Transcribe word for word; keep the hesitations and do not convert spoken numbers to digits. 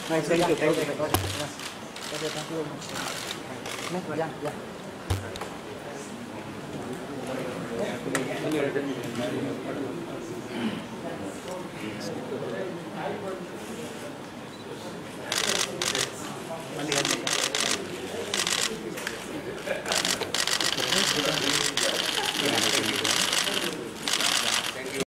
Nice, thank you, thank you. Okay, thank you. Next, yeah, yeah.